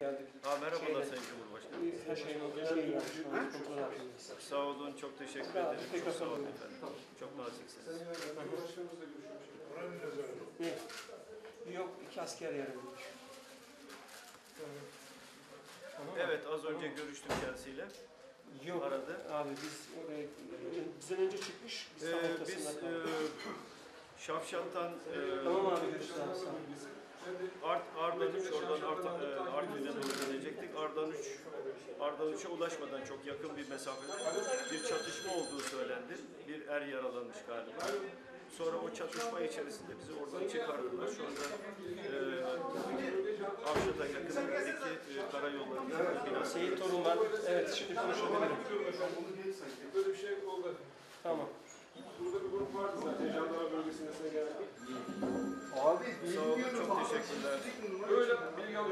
Geldik. Merhabalar Sayın Cumhurbaşkanım. Her şeyin kontrol altındayız. Sağ olun, çok teşekkür ederim. Çok sağ olun efendim. Çok naziksiniz. Cumhurbaşkanımızla görüşmüştük. Yok, 2 asker yaralamış. Evet, az önce görüştüm kendisiyle. Yok, aradı. abi biz oraya, bizden önce çıkmış, biz tam ortasında Biz kaldık. Şavşat'tan Tamam abi, görüşürüz abi, sağ ol. Ardahan 3, oradan Artvin'e doğru gelecektik. Ardahan 3'e ulaşmadan çok yakın bir mesafede bir çatışma olduğu söylendi. Bir er yaralanmış galiba. Sonra o çatışma içerisinde bizi oradan çıkardılar. Şu anda Avşat'a yakın bölgedeki karayolları binası. Seyit Torun var. Evet, şimdi konuşabilirim. Böyle bir şey oldu. Tamam. Burada bir grup vardı zaten. Jandarma bölgesine geldik. Sağ olun, çok teşekkürler. Böyle bilgi